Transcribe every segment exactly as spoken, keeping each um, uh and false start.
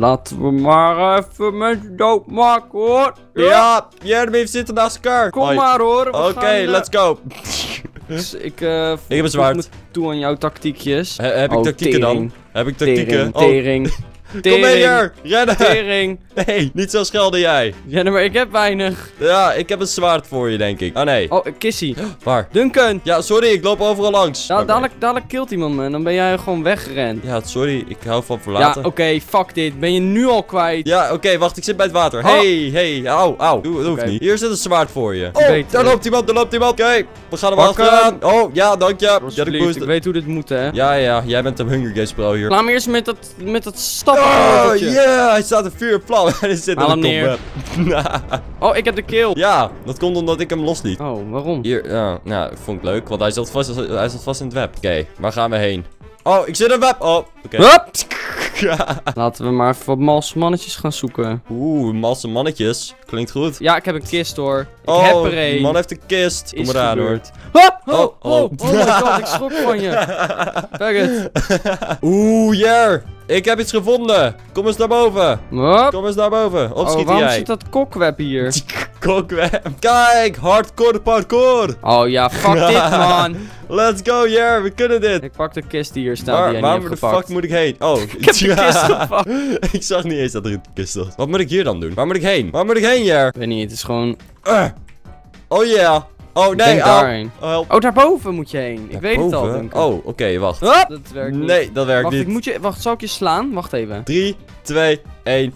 Laten we maar even mensen doodmaken, hoor. Ja, Jeremy heeft zitten naast elkaar. Kom maar, hoor. Oké, okay, let's go. Dus ik, uh, ik heb een zwaard. Ik moet toe aan jouw tactiekjes. He heb ik oh, tactieken tering. dan? Heb ik tactieken? Tering, tering. Oh. Kom mee hier, rennen. Tering. Nee, niet zo schelden jij. Ja, maar ik heb weinig. Ja, ik heb een zwaard voor je, denk ik. Oh, nee. Oh, Kissy. Waar? Duncan. Ja, sorry, ik loop overal langs. Da dadelijk, dadelijk killt iemand me en dan ben jij gewoon weggerend. Ja, sorry, ik hou van verlaten. Ja, oké, okay, fuck dit. Ben je nu al kwijt? Ja, oké, okay, wacht, ik zit bij het water. Oh. Hey, hey, au, au. Doe, dat hoeft Okay. niet. Hier zit een zwaard voor je. Oh, Beter. daar loopt iemand, daar loopt iemand. Oké, okay, we gaan hem Pakken. achteraan. Oh, ja, dank je. Ja, Ik, ik weet hoe dit moet, hè. Ja, ja, jij bent een Hunger Games pro hier. Laat me eerst met dat, met dat stappen. Oh, yeah, hij staat in vuur en vlam. Hij zit Haal in de hem kop. Oh, ik heb de kill. Ja, dat komt omdat ik hem losliet. Oh, waarom? Hier, ja, nou, vond ik leuk, want hij zat vast, hij zat vast in het web. Oké, okay, waar gaan we heen? Oh, ik zit in het web. Oh, oké. Okay. Laten we maar even wat malse mannetjes gaan zoeken. Oeh, malse mannetjes. Klinkt goed. Ja, ik heb een kist, hoor. Ik oh, heb er een. Man heeft een kist. Kom eraan, hoor. Oh, oh, oh, oh, oh, oh my god, ik schrok van je. Faggot. Oeh, Jer. Ik heb iets gevonden. Kom eens naar boven. Hop. Kom eens naar boven. Opschieten oh, waarom jij. zit dat kokweb hier? Kokweb. Kijk, hardcore parkour. Oh ja, fuck dit, man. Let's go, Jer. We kunnen dit. Ik pak de kist die hier staat. Waar, die jij waar niet de hebt gepakt. fuck moet ik heen? Oh, ik heb de kist gepakt. Ik zag niet eens dat er een kist was. Wat moet ik hier dan doen? Waar moet ik heen? Waar moet ik heen, Jer? Ik weet niet, het is gewoon... Uh. Oh yeah. Oh nee, Denk oh. daarheen. Oh, oh, daarboven moet je heen. Ik weet het al, denk ik. Oh, oké, okay, wacht. Hop. Dat werkt niet. Nee, dat werkt wacht, niet. Ik moet je... Wacht, zal ik je slaan? Wacht even. drie, twee, één.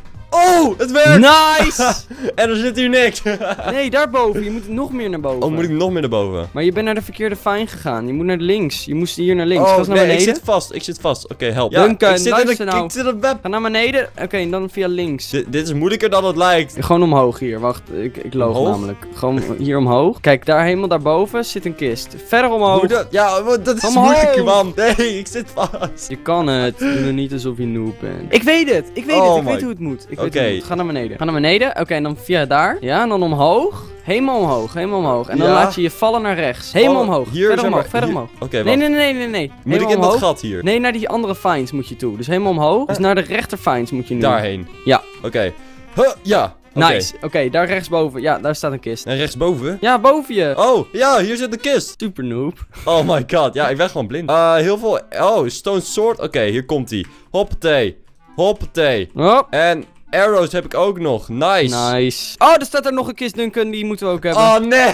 Oh, het werkt! Nice! En er zit hier niks. Nee, daarboven. Je moet nog meer naar boven. Oh, moet ik nog meer naar boven? Maar je bent naar de verkeerde fijn gegaan. Je moet naar links. Je moest hier naar links. Oh, Ga eens naar nee, beneden. ik zit vast. Ik zit vast. Oké, okay, help. Ja, Duncan, ik zit in de, nou. ik zit in de web. Ga naar beneden. Oké, okay, en dan via links. D dit is moeilijker dan het lijkt. Gewoon omhoog hier. Wacht, ik, ik loog omhoog? namelijk. Gewoon hier omhoog. Kijk, daar helemaal daarboven zit een kist. Verder omhoog. Hoe dat? Ja, dat is omhoog. moeilijk, man. Nee, ik zit vast. Je kan het. Doe er niet alsof je noob bent. Ik weet het. Ik weet Oh het. Ik my. weet hoe het moet. Ik weet Oké. hoe het moet. Ga naar beneden. Ga naar beneden. Oké, okay, en dan via daar. Ja, en dan omhoog. Helemaal omhoog. Helemaal omhoog. En dan Ja. laat je je vallen naar rechts. Helemaal Oh, omhoog. hier, verder zeg omhoog. maar, Verder hier. omhoog. Oké, okay, nee, nee, nee, nee, nee. Moet helemaal ik in omhoog. dat gat hier? Nee, naar die andere fines moet je toe. Dus helemaal omhoog. Dus naar de rechter fines moet je nu. Daarheen? Ja. Oké. Okay. Huh, ja. Okay. Nice. Oké, okay, daar rechtsboven. Ja, daar staat een kist. En rechtsboven? Ja, boven je. Oh, ja, hier zit de kist. Super noob. Oh my god. Ja, ik ben gewoon blind. Uh, heel veel... Oh, stone sword. Oké, okay, hier komt hij. Hoppatee. Hoppatee. Hop. En... arrows heb ik ook nog. Nice. Nice. Oh, er staat er nog een kist, Duncan. Die moeten we ook hebben. Oh, nee.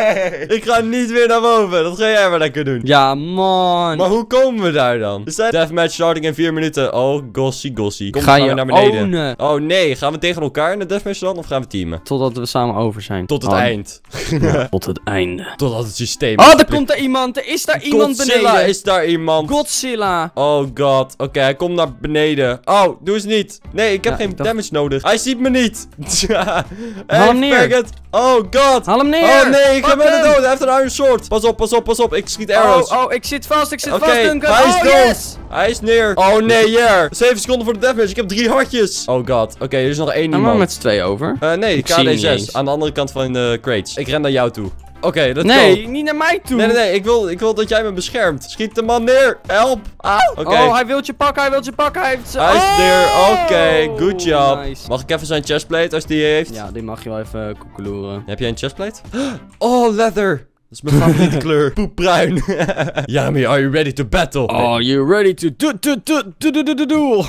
Ik ga niet weer naar boven. Dat ga jij maar lekker doen. Ja, man. Maar hoe komen we daar dan? Er staat deathmatch starting in vier minuten. Oh, gossie, gossie. Kom, Ga gaan je we naar beneden. ownen. Oh, nee. Gaan we tegen elkaar in de deathmatch dan? Of gaan we teamen? Totdat we samen over zijn. Tot het Oh. eind. Ja, tot het einde. Totdat het systeem... Oh, daar komt er iemand. Er is daar iemand Godzilla beneden. is daar iemand. Godzilla. Oh god. Oké, okay, hij komt naar beneden. Oh, doe eens niet. Nee, ik heb Ja, geen ik dacht... damage nodig. Hij ziet me niet. Haal Hey, hem neer. faggot. Oh god. Haal hem neer. Oh nee, ik ga Pak bijna hem. dood. Hij heeft een iron sword. Pas op, pas op, pas op. Ik schiet arrows. Oh, oh, ik zit vast. Ik zit Oké, vast, Duncan. hij is oh, dood. yes. Hij is neer. Oh nee, yeah. zeven seconden voor de deathmatch. Ik heb drie hartjes. Oh god. Oké, okay, er is nog één En maar iemand. met z'n twee over. Uh, nee, Ik K zie D hem niet zes. eens. Aan de andere kant van de crates. Ik ren naar jou toe. Oké, okay, let's Nee, go. niet naar mij toe. Nee, nee, nee. Ik wil, ik wil dat jij me beschermt. Schiet de man neer. Help. Auw. Oké. Okay. Oh, hij wil je pakken. Hij wil je pakken. Hij heeft... Hij is oh! neer. Oké, okay, good job. Nice. Mag ik even zijn chestplate als die heeft? Ja, die mag je wel even koekeloeren. Heb jij een chestplate? Oh, leather. Dat is mijn favoriete kleur. Poepbruin. Yami, are you ready to battle? Are you ready to do do do do do do do do?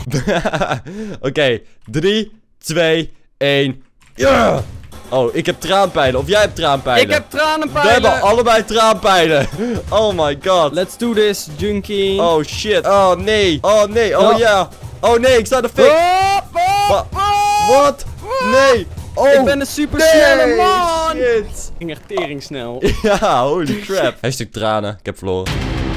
Oké, drie, twee, één. Yeah! Oh, ik heb traanpijlen. Of jij hebt traanpijlen. Ik heb tranenpijlen. We hebben allebei traanpijlen. Oh my god. Let's do this, junkie. Oh shit. Oh nee. Oh nee. Oh ja. Oh nee, ik sta in de fik. Wa Wat? Nee. Oh. Ik ben een super snelle nee. man. Shit. Ging echt tering snel. Ja, holy crap. Hashtag tranen. Ik heb verloren.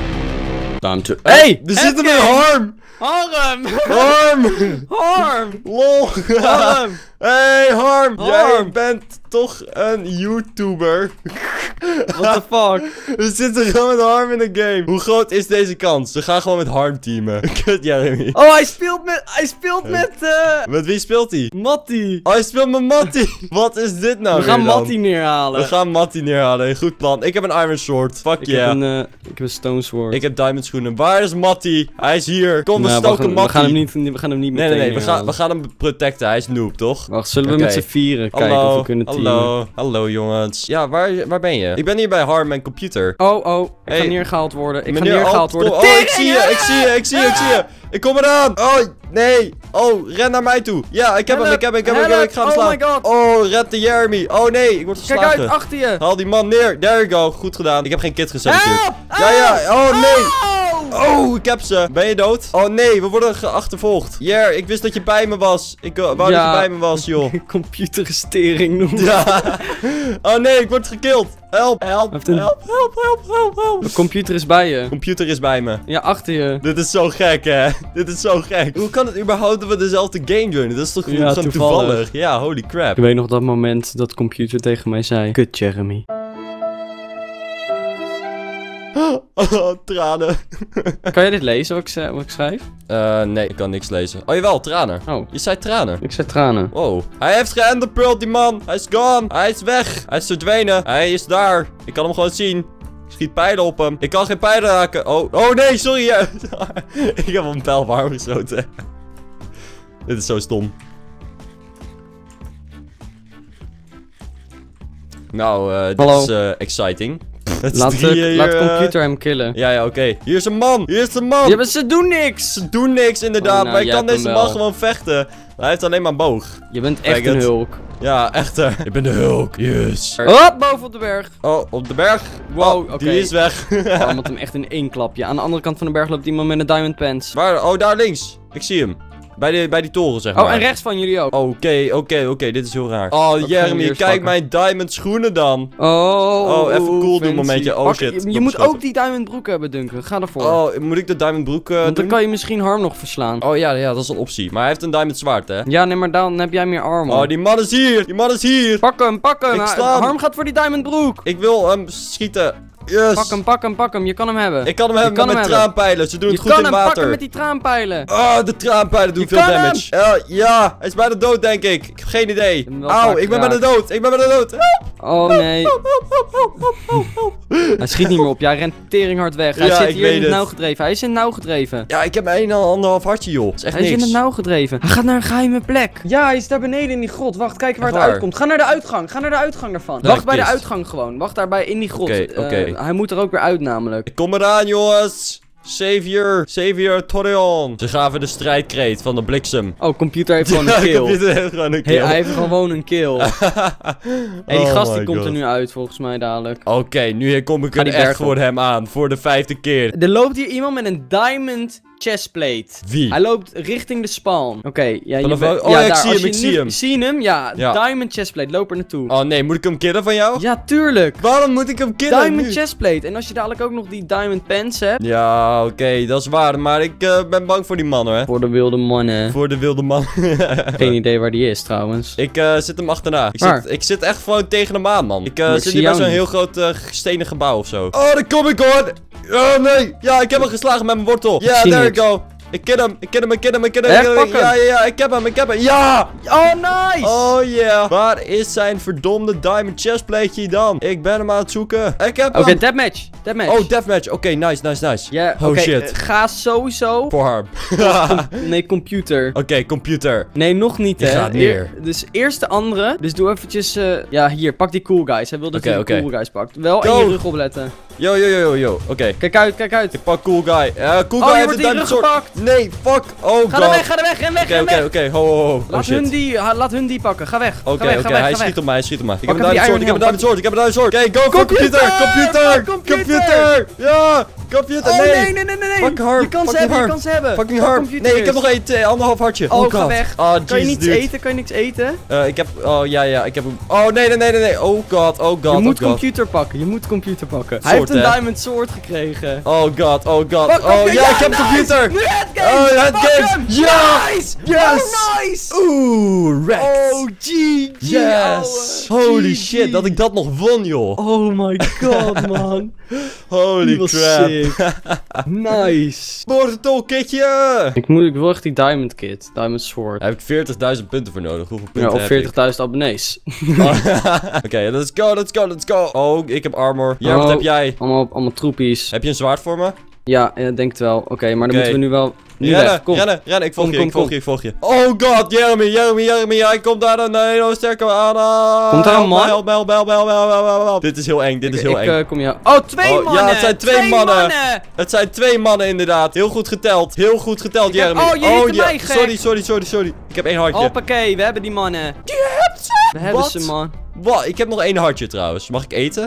Time to... Hey, er zit een harm. Harm. Harm. Harm. Lol. Harm. Hey, Harm. Harm. Jij bent toch een YouTuber. What the fuck? We zitten gewoon met Harm in de game. Hoe groot is deze kans? We gaan gewoon met Harm teamen. Kut, Jeremy. Oh, hij speelt met... Hij speelt met... Uh, Met wie speelt hij? Matty. Oh, hij speelt met Matty. Wat is dit nou We weer gaan dan? Matty neerhalen. We gaan Matty neerhalen. Goed plan. Ik heb een Iron Sword. Fuck Ik yeah. heb een... Uh, ik heb een Stone Sword. Ik heb Diamond schoenen. Waar is Matty? Hij is hier. Kom, we Nou, stoken we, gaan, Matty. we gaan hem niet, we gaan hem niet Nee, meteen nee, nee. We gaan, neerhalen. we gaan hem protecten. Hij is noob, toch? Wacht, zullen we Oké. met z'n vieren kijken Hallo. of we kunnen teamen? Hallo. Hallo, jongens. Ja, waar, waar ben je? Ik ben hier bij Harm, mijn computer. Oh, oh. Ik Hey. ga neergehaald worden. Ik Meneer ga neergehaald Alt- worden. Oh, ik zie je, ik zie je, ik zie je, ik zie je. Ik kom eraan. Oh, nee. Oh, ren naar mij toe. Ja, ik heb hem, ik heb hem, ik heb hem, ik heb hem. Ik ga hem Oh slaan. my god. Oh, red de Jeremy. Oh nee, ik word Kijk geslagen. uit, achter je. Haal die man neer. There you go. Goed gedaan. Ik heb geen kit geselecteerd. Help! Ja, ja. Oh nee. Oh! Oh, ik heb ze. Ben je dood? Oh nee, we worden geachtervolgd. Jer, ik wist dat je bij me was. Ik uh, wou Ja. dat je bij me was, joh. Computerstering noemen. Ja. Oh nee, ik word gekild. Help, help, heeft een- help, help, help, help, help. De computer is bij je. Computer is bij me. Ja, achter je. Dit is zo gek, hè? Dit is zo gek. Hoe kan het überhaupt dat we dezelfde game joinen? Dat is toch Ja, gewoon toevallig. toevallig? Ja, holy crap. Ik weet nog dat moment dat computer tegen mij zei. Kut, Jeremy. Oh, tranen. Kan jij dit lezen wat ik, ze- wat ik schrijf? Eh, nee, ik kan niks lezen. Oh, jawel, tranen. Oh, Je zei tranen. ik zei tranen. Wow. Hij heeft geënderpearled, die man. Hij is gone. Hij is weg. Hij is verdwenen. Hij is daar. Ik kan hem gewoon zien. Ik schiet pijlen op hem. Ik kan geen pijlen raken. Oh, oh nee, sorry. Ik heb een pijl warm geschoten. Dit is zo stom. Nou, eh, dit Hallo. is eh, exciting. Het is Laat, drieën de, hier, laat eh. computer hem killen. Ja, ja, oké. Hier is een man. Hier is een man. Ja, maar ze doen niks. Ze doen niks, inderdaad. Oh, nou, maar ik jij kan hebt deze hem man wel. gewoon vechten. Hij heeft alleen maar een boog. Je bent echt Kijk een het. hulk. Ja, echt. eh, Ik ben de Hulk. Yes. Oh, boven op de berg. Oh, op de berg. Wow, Oh, oké. die is weg. Oh, iemand hem echt in één klapje. Aan de andere kant van de berg loopt iemand met een diamond pants. Waar? Oh, daar links. Ik zie hem. Bij, de, bij die toren, zeg maar. Oh, en rechts van jullie ook. Oké, oké, oké. Dit is heel raar. Oh, ga hem Jeremy, eerst kijk pakken. mijn diamond schoenen dan. Oh, Oh, even cool doen, fancy. momentje. Oh, Pak- shit. Je, Ik je word moet beschoten. ook die diamond broek hebben, Duncan. Ga ervoor. Oh, moet ik de diamond broek eh, Want dan doen? kan je misschien Harm nog verslaan. Oh ja, ja, dat is een optie. Maar hij heeft een diamond zwaard, hè? Ja, nee, maar dan heb jij meer armor. Oh, die man is hier. Die man is hier. Pak hem, pak hem. Ik Ah, sla hem. Harm gaat voor die diamond broek. Ik wil hem schieten. Yes. Pak hem, pak hem, pak hem. Je kan hem hebben. Ik kan hem Je hebben kan met hem mijn hebben. traanpijlen. Ze doen je het goed kan in hem water. pakken met die traanpijlen. Oh, de traanpijlen doen Je veel kan damage. Eh, ja, hij is bijna dood, denk ik. Ik heb geen idee. heb hem wel Auw, vaak ik ben bijna geraakt. dood. Ik ben bijna dood. Help, Oh nee. help, help, help, help, help, help. Hij schiet niet meer op. Ja, hij rent tering hard weg. Hij Ja, zit ik hier weet in het het. nauw gedreven. Hij is in het nauw gedreven. Ja, ik heb maar één en anderhalf hartje, joh. Dat is echt Hij is in niks. het nauw gedreven. Hij gaat naar een geheime plek. Ja, hij is daar beneden in die grot. Wacht, kijk waar Echt het waar? uitkomt. Ga naar de uitgang. Ga naar de uitgang daarvan. Naar Wacht de bij de kist. uitgang gewoon. Wacht daarbij in die grot. Oké, Eh, oké. hij moet er ook weer uit namelijk. Ik kom eraan, jongens. Savior, Savior Torion. Ze gaven de strijdkreet van de bliksem. Oh, computer heeft gewoon Ja, een de kill. computer heeft gewoon een Hey, kill. hij heeft gewoon een kill. Hey, die Oh gast die my komt God. er nu uit volgens mij dadelijk. Oké, nu kom ik Ga er die echt berg op. voor hem aan. Voor de vijfde keer. Er loopt hier iemand met een diamond chestplate. Wie? Hij loopt richting de spawn. Oké, ja, je Vanaf bent- wel- oh, ja, ja, ik daar. zie Als hem, je ik nu- zie hem. Zie je hem? Ja, Ja. diamond chestplate. Loop er naartoe. Oh nee, moet ik hem killen van jou? Ja, tuurlijk. Waarom moet ik hem killen Diamond nu? chestplate. En als je dadelijk ook nog die diamond pants hebt. Ja, oké, dat is waar. Maar ik eh, ben bang voor die man, hoor. Voor de wilde mannen. Voor de wilde man. Geen idee waar die is trouwens. Ik eh, zit hem achterna. Ik Waar? zit, ik zit echt gewoon tegen hem aan, man. Ik eh, Maar ik zit zie hier bij jou zo'n heel niet. groot eh, stenen gebouw of zo. Oh, daar kom ik, hoor. Oh, nee. Ja, ik heb hem geslagen met mijn wortel. Ja, zie there niks. you go. Ik ken hem, ik ken hem, ik ken hem, ik ken hem. Echt? ik ken hem. Pak Ja, hem. ja, ja, ik heb hem, ik heb hem. Ja! Oh, nice! Oh yeah. Waar is zijn verdomde diamond chestplateje dan? Ik ben hem aan het zoeken. Ik heb Oké, hem. deathmatch. Deathmatch. Oh, deathmatch. Oké, nice, nice, nice. Ja, Oh oké, shit. eh, ga sowieso... Voor Harm. Nee, computer. Oké, computer. Nee, nog niet, Die hè. gaat neer. Eer- dus eerst de andere. Dus doe eventjes... eh, ja, hier, pak die cool guys. Hij wil dat Oké, hij de oké. cool guys pakt. Wel Go. in je rug opletten. Yo, yo, yo, yo, yo. Oké. Kijk uit, kijk uit. Ik pak cool guy. Eh, cool Oh, guy je heeft wordt een in je diamond rug sword. gepakt. Nee, fuck. Oh god. Ga er weg, ga er weg, ren weg, Oké, ren oké, weg. oké. Ho, ho, ho. Oh Laat, shit. hun die, ha- laat hun die pakken. Ga weg. Oké, ga weg, oké. ga weg, Hij ga schiet weg. op mij, hij schiet op mij. Ik Pak heb een hem die diamond sword, ik heb een Iron diamond sword, ik heb een diamond sword. Oké, go for Computer! computer. Computer. Computer! Computer. Ja, computer. Oh, Nee. nee, nee, nee, nee. Fuck Harm, Je kan ze fucking hebben, je Harm. kan ze hebben. Fucking Pak Harm. computer Nee, ik heb eerst. nog één, twee, anderhalf hartje. Oh, ga god. weg. Oh, Kan je Jesus, niets dude. eten? Kan je niks eten? Eh, ik heb, oh ja, ja, ik heb hem. Oh, nee, nee, nee, nee, nee. Oh god, oh god, Je oh moet god. computer pakken. Je moet computer pakken. Hij Sword, heeft een hè? diamond sword gekregen. Oh god, oh god. Pak, pak, Oh pak, ja, ik heb nice. computer. Nu headgames. Oh, headgames. Pak hem. Ja. Nice. Yes. Oh, nice. nice! Oeh, wrecked. Oh, G G, Yes! ouwe. Holy G G. shit, dat ik dat nog won, joh. Oh my god, man. Holy Die was crap. sick. Nice. Portal kitje! Ik, moet, ik wil echt die Diamond Kit. Diamond Sword. Daar heb ik veertigduizend punten voor nodig. Hoeveel Ja, punten of heb veertigduizend abonnees. ik? Oké, okay, let's go, let's go, let's go. Oh, ik heb armor. Ja, wat Oh. heb jij? allemaal, allemaal troepies. Heb je een zwaard voor me? Ja, ik denk het wel. Oké, okay, maar dan Oké. moeten we nu wel... Nu rennen, weg, kom. rennen, rennen. Ik volg Kom, je, kom, ik volg kom. je, ik volg je. Oh god, Jeremy, Jeremy, Jeremy. Hij komt daar een hele sterke aan. Ah, Komt daar een help man? mij, Help, mij, help, mij, help, mij, help, mij, help, mij, help, mij. Dit is heel eng, dit is Ik- heel ik, eng. eh, kom je... Oh, twee Oh, ja, mannen! het zijn twee mannen. Het zijn twee mannen inderdaad. Heel goed geteld. Heel goed geteld, Ik heb- Jeremy. oh, je heeft ja. mij gek. Sorry, sorry, sorry, sorry. Ik heb één hartje. Hoppakee, we hebben die mannen. Je hebt ze! We hebben Wat? ze, man. Wat? Ik heb nog één hartje trouwens. Mag ik eten?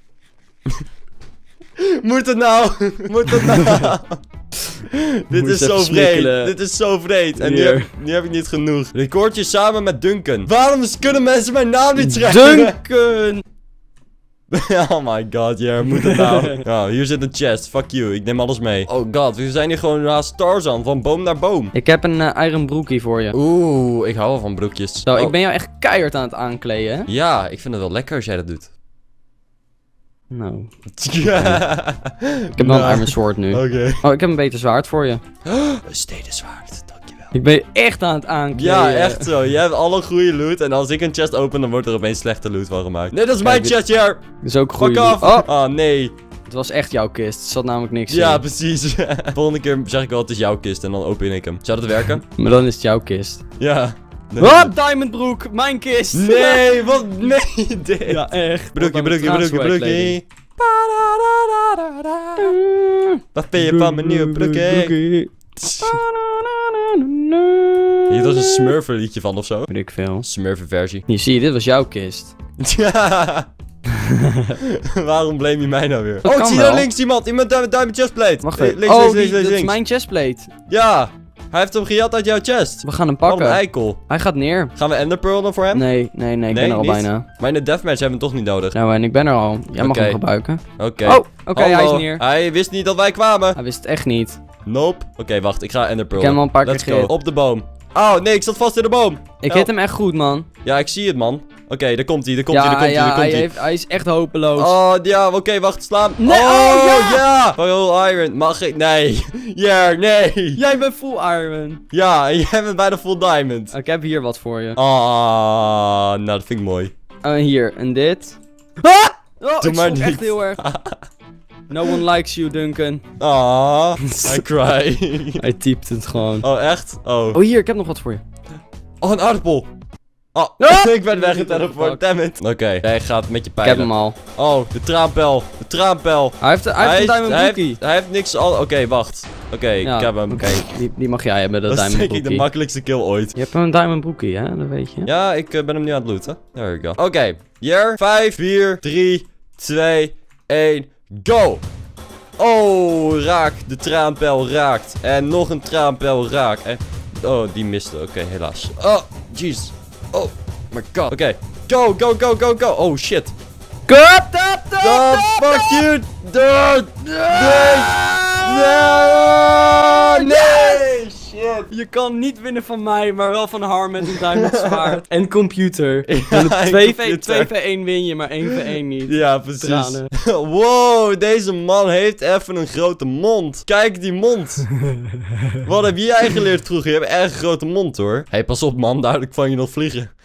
Moet het nou? Moet het nou? Dit Moet is eens zo even vreed. smikkelen. Dit is zo vreed. En nu Hier. heb, nu heb ik niet genoeg. Recordje samen met Duncan. Waarom kunnen mensen mijn naam niet schrijven? Duncan! Oh my god, yeah, moet het nou? Nou, hier zit een chest. Fuck you. Ik neem alles mee. Oh god, we zijn hier gewoon naast Tarzan. Van boom naar boom. Ik heb een eh, iron broekie voor je. Oeh, ik hou wel van broekjes. Zo, Oh. ik ben jou echt keihard aan het aankleden, hè? Ja, ik vind het wel lekker als jij dat doet. Nou, Ja. ik heb wel een iron sword nu. Oké. Oh, ik heb een beter zwaard voor je. Een steden zwaard, dankjewel. Ik ben je echt aan het aankleden. Ja, echt zo. Je hebt alle goede loot. En als ik een chest open, dan wordt er opeens slechte loot van gemaakt. Nee, dat is mijn dit- chest hier. Dat is ook goed. Fuck off. Oh, Oh, nee. het was echt jouw kist. Er zat namelijk niks Ja, in. precies. Volgende keer zeg ik wel, het is jouw kist. En dan open ik hem. Zou dat werken? Maar dan is het jouw kist. Ja. Nee. Oh, diamondbroek, mijn kist. Nee, wat? Nee, dit. Ja, echt. Broekie, Wat aan broekie, de broekie, transferkleding. broekie. Wat vind je van mijn nieuwe broekie? Hier was een Smurfer liedje van of zo. Weet ik veel. Smurfer versie. Hier zie je, dit was jouw kist. Ja. Waarom blame je mij nou weer? Dat Oh, ik kan zie wel. daar links iemand. Iemand daar met diamond chestplate. Wacht Eh, even. Links, oh, links, die- links, links, dat is links. mijn chestplate. Ja. Hij heeft hem gejat uit jouw chest. We gaan hem Wat een pakken. eikel. Hij gaat neer. Gaan we enderpearl dan voor hem? Nee, nee, nee, ik Nee, ben er al niet? bijna. Maar in de deathmatch hebben we hem toch niet nodig. Nou, en ik ben er al. Jij mag Oké. hem gebruiken. Oké. Oh, oké, hij is Hallo. neer. Hij wist niet dat wij kwamen. Hij wist het echt niet. Nope. Oké, wacht. Ik ga enderpearl. Ik heb hem al een paar keer Let's go. gehit. Op de boom. Oh, nee. Ik zat vast in de boom. Ik Help. hit hem echt goed, man. Ja, ik zie het, man. Oké, daar komt hij. Daar komt hij. ja, Daar komt hij. ja, Daar komt hij, hij. heeft, hij is echt hopeloos. Oh, ja, oké, wacht, slaan. Nee, oh, oh, ja! ja! Full iron, mag ik? Nee. Ja, nee. Jij bent full iron. Ja, en jij bent bijna full diamond. Ik heb hier wat voor je. Ah, nou, dat vind ik mooi. Oh, hier, en dit. Ah! Oh, Doe ik maar schrok echt niet. heel erg. No one likes you, Duncan. Ah, I cry. Hij typt het gewoon. Oh, echt? Oh. Oh, hier, ik heb nog wat voor je. Oh, een aardappel. Oh, Ah! ik ben weggeteleport, damn it. Oké, jij gaat met je Ik heb pijlen. hem al. Oh, de traanpijl. De traanpijl. Hij heeft, hij heeft een diamond hij, broekie. heeft, hij heeft niks al... Oké, wacht. Oké, Ja, ik heb hem. Oké, die, die mag jij hebben, dat Dat is diamond denk ik de broekie. makkelijkste kill ooit. Je hebt een diamond broekie, hè? Dat weet je. Ja, ik eh, ben hem nu aan het looten. There we go. Oké, hier. vijf, vier, drie, twee, één, go! Oh, raak. De traanpijl raakt. En nog een traanpijl raakt. En... Oh, die miste. Oké, helaas. Oh, jeez. Oh, my god. Oké, go, go, go, go, go. Oh, shit. Kut, tap, tap, The fuck you. Dude. Nee. Nee. Nee. Shit. Je kan niet winnen van mij, maar wel van Harm met een diamond zwaard. En computer. Ja, twee computer. v één win je, maar één v één niet. Ja, precies. Tranen. Wow, deze man heeft even een grote mond. Kijk die mond. Wat heb jij geleerd vroeger? Je hebt echt een grote mond hoor. Hé, hey, pas op man, duidelijk van je nog vliegen.